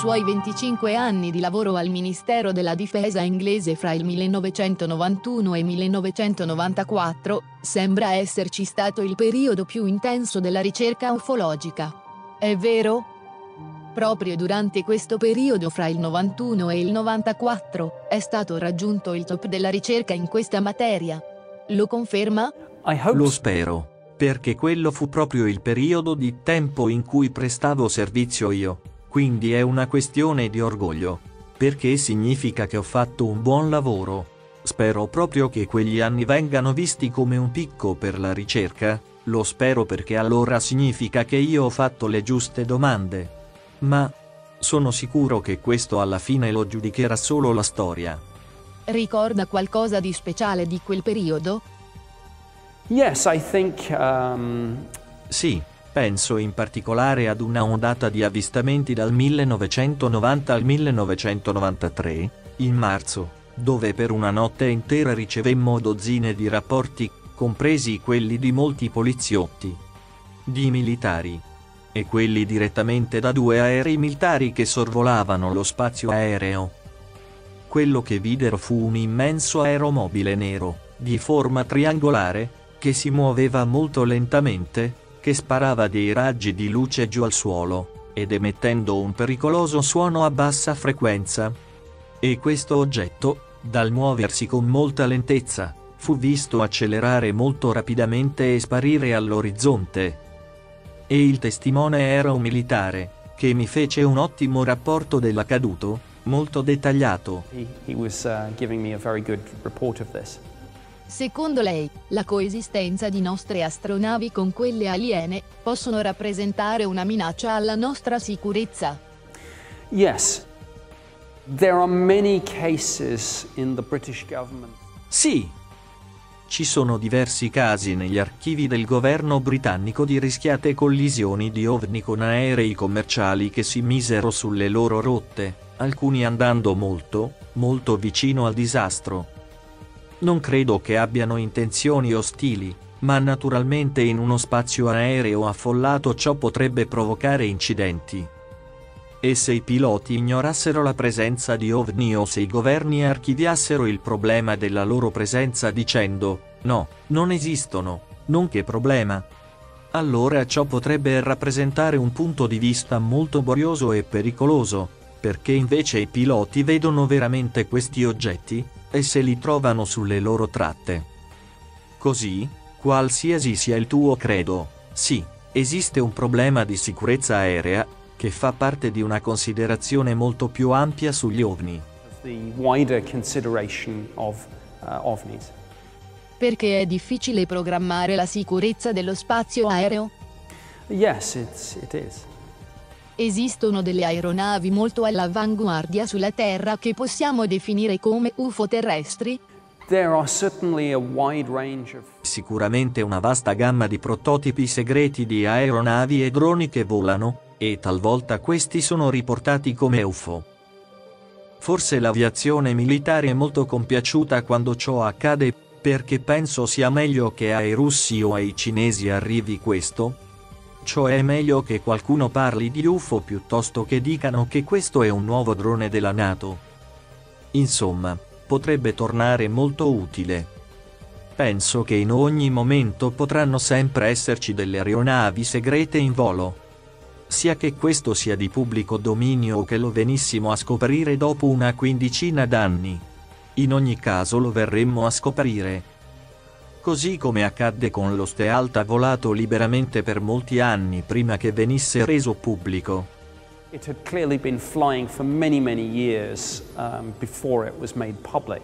suoi 25 anni di lavoro al Ministero della Difesa inglese fra il 1991 e il 1994, sembra esserci stato il periodo più intenso della ricerca ufologica. È vero? Proprio durante questo periodo fra il 91 e il 94, è stato raggiunto il top della ricerca in questa materia. Lo conferma? Lo spero, perché quello fu proprio il periodo di tempo in cui prestavo servizio io, quindi è una questione di orgoglio, perché significa che ho fatto un buon lavoro. Spero proprio che quegli anni vengano visti come un picco per la ricerca, lo spero perché allora significa che io ho fatto le giuste domande. Ma sono sicuro che questo alla fine lo giudicherà solo la storia. Ricorda qualcosa di speciale di quel periodo? Yes, I think. Sì, penso in particolare ad una ondata di avvistamenti dal 1990 al 1993, in marzo, dove per una notte intera ricevemmo dozzine di rapporti, compresi quelli di molti poliziotti, di militari, e quelli direttamente da 2 aerei militari che sorvolavano lo spazio aereo. Quello che videro fu un immenso aeromobile nero, di forma triangolare, che si muoveva molto lentamente, che sparava dei raggi di luce giù al suolo, ed emettendo un pericoloso suono a bassa frequenza. E questo oggetto, dal muoversi con molta lentezza, fu visto accelerare molto rapidamente e sparire all'orizzonte. E il testimone era un militare, che mi fece un ottimo rapporto dell'accaduto, molto dettagliato. He was giving me a very good report of this. Secondo lei, la coesistenza di nostre astronavi con quelle aliene possono rappresentare una minaccia alla nostra sicurezza? Yes. There are many cases in the British government. Sì. Ci sono diversi casi negli archivi del governo britannico di rischiate collisioni di ovni con aerei commerciali che si misero sulle loro rotte, alcuni andando molto, molto vicino al disastro. Non credo che abbiano intenzioni ostili, ma naturalmente in uno spazio aereo affollato ciò potrebbe provocare incidenti. E se i piloti ignorassero la presenza di ovni o se i governi archiviassero il problema della loro presenza dicendo «No, non esistono, non che problema», allora ciò potrebbe rappresentare un punto di vista molto borioso e pericoloso, perché invece i piloti vedono veramente questi oggetti e se li trovano sulle loro tratte. Così, qualsiasi sia il tuo credo, sì, esiste un problema di sicurezza aerea che fa parte di una considerazione molto più ampia sugli ovni. The wider consideration of ovnis. Perché è difficile programmare la sicurezza dello spazio aereo? Yes, it is. Esistono delle aeronavi molto all'avanguardia sulla Terra che possiamo definire come UFO terrestri? There are certainly a wide range of. Sicuramente una vasta gamma di prototipi segreti di aeronavi e droni che volano, e talvolta questi sono riportati come UFO. Forse l'aviazione militare è molto compiaciuta quando ciò accade, perché penso sia meglio che ai russi o ai cinesi arrivi questo. Cioè è meglio che qualcuno parli di UFO piuttosto che dicano che questo è un nuovo drone della NATO. Insomma, potrebbe tornare molto utile. Penso che in ogni momento potranno sempre esserci delle aeronavi segrete in volo. Sia che questo sia di pubblico dominio o che lo venissimo a scoprire dopo una quindicina d'anni. In ogni caso lo verremmo a scoprire. Così come accadde con lo Stealth volato liberamente per molti anni prima che venisse reso pubblico. It had clearly been flying for many years before it was made public.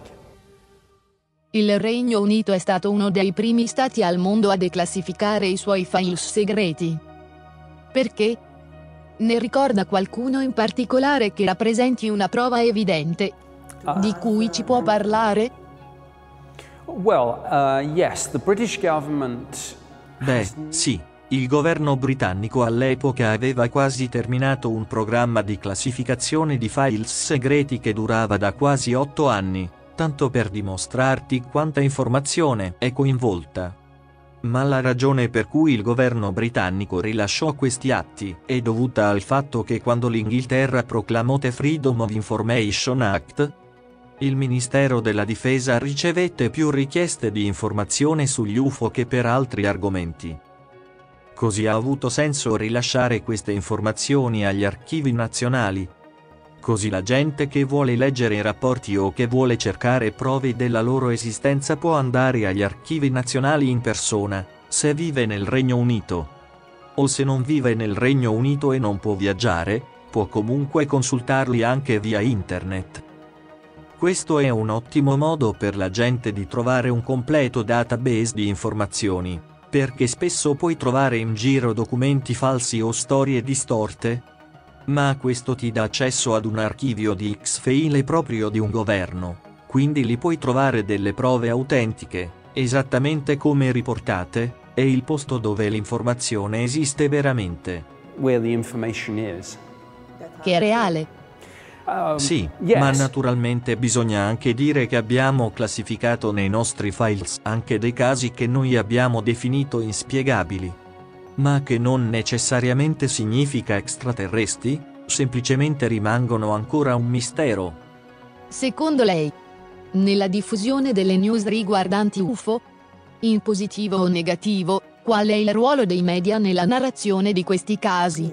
Il Regno Unito è stato uno dei primi stati al mondo a declassificare i suoi files segreti. Perché? Ne ricorda qualcuno in particolare che rappresenti una prova evidente, di cui ci può parlare? Well, yes, the British government. Beh, sì, il governo britannico all'epoca aveva quasi terminato un programma di classificazione di files segreti che durava da quasi 8 anni, tanto per dimostrarti quanta informazione è coinvolta. Ma la ragione per cui il governo britannico rilasciò questi atti è dovuta al fatto che quando l'Inghilterra proclamò The Freedom of Information Act, il Ministero della Difesa ricevette più richieste di informazione sugli UFO che per altri argomenti. Così ha avuto senso rilasciare queste informazioni agli archivi nazionali. Così la gente che vuole leggere i rapporti o che vuole cercare prove della loro esistenza può andare agli archivi nazionali in persona, se vive nel Regno Unito. O se non vive nel Regno Unito e non può viaggiare, può comunque consultarli anche via internet. Questo è un ottimo modo per la gente di trovare un completo database di informazioni, perché spesso puoi trovare in giro documenti falsi o storie distorte. Ma questo ti dà accesso ad un archivio di X-File proprio di un governo, quindi lì puoi trovare delle prove autentiche, esattamente come riportate, e il posto dove l'informazione esiste veramente. Where the information is. Che è reale. Sì, Yes. ma naturalmente bisogna anche dire che abbiamo classificato nei nostri files anche dei casi che noi abbiamo definito inspiegabili. Ma che non necessariamente significa extraterrestri, semplicemente rimangono ancora un mistero. Secondo lei, nella diffusione delle news riguardanti UFO, in positivo o negativo, qual è il ruolo dei media nella narrazione di questi casi?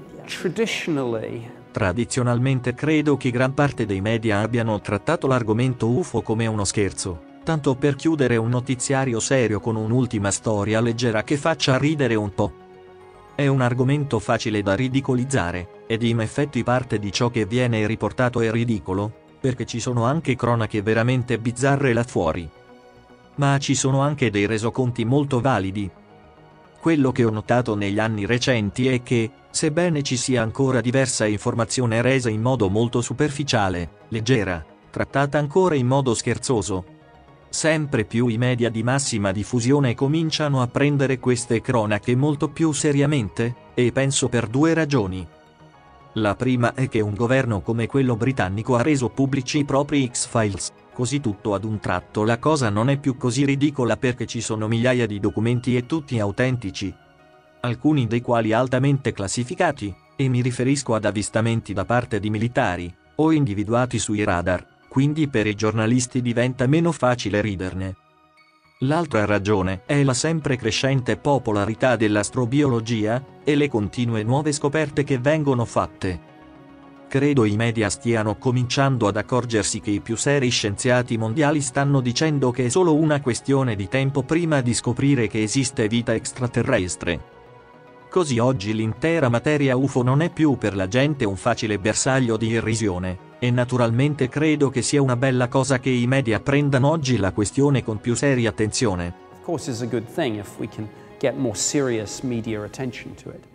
Tradizionalmente credo che gran parte dei media abbiano trattato l'argomento UFO come uno scherzo, tanto per chiudere un notiziario serio con un'ultima storia leggera che faccia ridere un po'. È un argomento facile da ridicolizzare, ed in effetti parte di ciò che viene riportato è ridicolo, perché ci sono anche cronache veramente bizzarre là fuori. Ma ci sono anche dei resoconti molto validi. Quello che ho notato negli anni recenti è che, sebbene ci sia ancora diversa informazione resa in modo molto superficiale, leggera, trattata ancora in modo scherzoso, sempre più i media di massima diffusione cominciano a prendere queste cronache molto più seriamente, e penso per due ragioni. La prima è che un governo come quello britannico ha reso pubblici i propri X-Files, così tutto ad un tratto la cosa non è più così ridicola perché ci sono migliaia di documenti e tutti autentici, alcuni dei quali altamente classificati, e mi riferisco ad avvistamenti da parte di militari, o individuati sui radar, quindi per i giornalisti diventa meno facile riderne. L'altra ragione è la sempre crescente popolarità dell'astrobiologia, e le continue nuove scoperte che vengono fatte. Credo i media stiano cominciando ad accorgersi che i più seri scienziati mondiali stanno dicendo che è solo una questione di tempo prima di scoprire che esiste vita extraterrestre. Così oggi l'intera materia UFO non è più per la gente un facile bersaglio di irrisione, e naturalmente credo che sia una bella cosa che i media prendano oggi la questione con più seria attenzione. Of course, it's a good thing if we can get more serious media attention to it.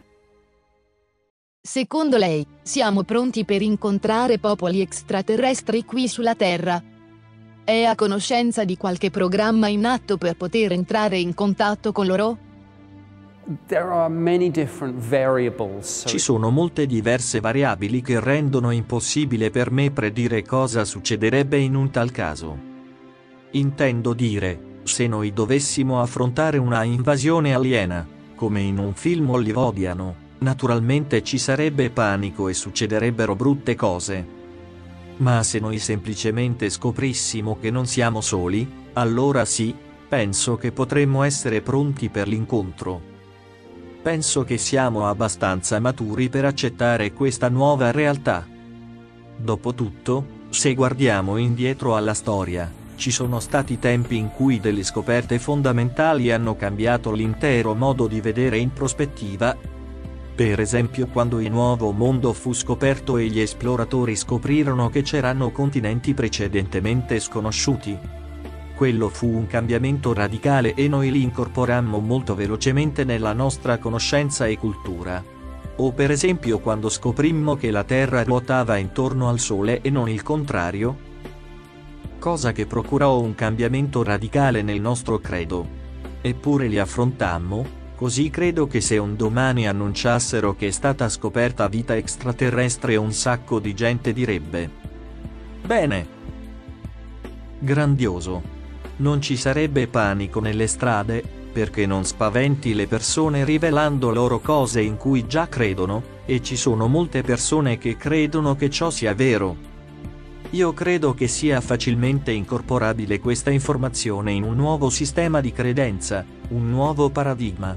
Secondo lei, siamo pronti per incontrare popoli extraterrestri qui sulla Terra? È a conoscenza di qualche programma in atto per poter entrare in contatto con loro? There are many different variables. Ci sono molte diverse variabili che rendono impossibile per me predire cosa succederebbe in un tal caso. Intendo dire, se noi dovessimo affrontare una invasione aliena, come in un film hollywoodiano, naturalmente ci sarebbe panico e succederebbero brutte cose. Ma se noi semplicemente scoprissimo che non siamo soli, allora sì, penso che potremmo essere pronti per l'incontro. Penso che siamo abbastanza maturi per accettare questa nuova realtà. Dopotutto, se guardiamo indietro alla storia, ci sono stati tempi in cui delle scoperte fondamentali hanno cambiato l'intero modo di vedere in prospettiva. Per esempio quando il Nuovo Mondo fu scoperto e gli esploratori scoprirono che c'erano continenti precedentemente sconosciuti. Quello fu un cambiamento radicale e noi li incorporammo molto velocemente nella nostra conoscenza e cultura. O per esempio quando scoprimmo che la Terra ruotava intorno al Sole e non il contrario, cosa che procurò un cambiamento radicale nel nostro credo. Eppure li affrontammo. Così credo che se un domani annunciassero che è stata scoperta vita extraterrestre un sacco di gente direbbe: bene, grandioso, non ci sarebbe panico nelle strade, perché non spaventi le persone rivelando loro cose in cui già credono, e ci sono molte persone che credono che ciò sia vero. Io credo che sia facilmente incorporabile questa informazione in un nuovo sistema di credenza, un nuovo paradigma.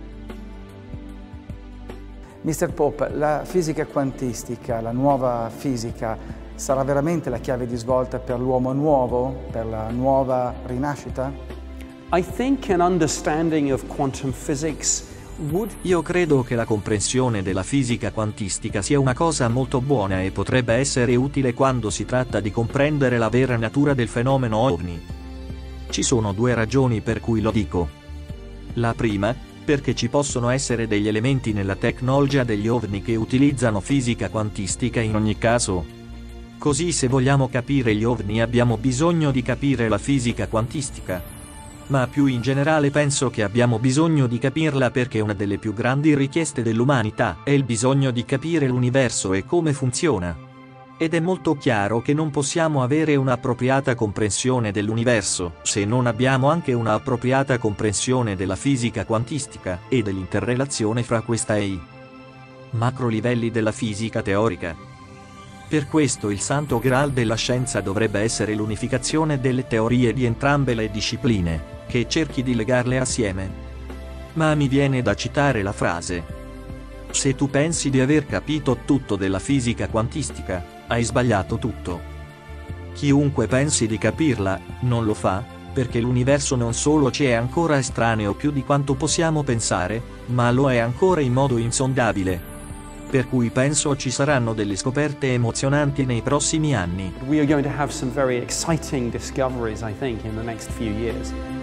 Mr. Pope, la fisica quantistica, la nuova fisica, sarà veramente la chiave di svolta per l'uomo nuovo, per la nuova rinascita? I think an understanding of quantum physics would... Io credo che la comprensione della fisica quantistica sia una cosa molto buona e potrebbe essere utile quando si tratta di comprendere la vera natura del fenomeno OVNI. Ci sono due ragioni per cui lo dico. La prima, perché ci possono essere degli elementi nella tecnologia degli OVNI che utilizzano fisica quantistica in ogni caso. Così se vogliamo capire gli OVNI abbiamo bisogno di capire la fisica quantistica. Ma più in generale penso che abbiamo bisogno di capirla perché una delle più grandi richieste dell'umanità è il bisogno di capire l'universo e come funziona. Ed è molto chiaro che non possiamo avere un'appropriata comprensione dell'universo se non abbiamo anche un'appropriata comprensione della fisica quantistica e dell'interrelazione fra questa e i macro livelli della fisica teorica. Per questo il santo graal della scienza dovrebbe essere l'unificazione delle teorie di entrambe le discipline, che cerchi di legarle assieme. Ma mi viene da citare la frase: se tu pensi di aver capito tutto della fisica quantistica, hai sbagliato tutto. Chiunque pensi di capirla, non lo fa, perché l'universo non solo ci è ancora estraneo più di quanto possiamo pensare, ma lo è ancora in modo insondabile. Per cui penso ci saranno delle scoperte emozionanti nei prossimi anni. We are going to have some very exciting discoveries, I think, in the next few years.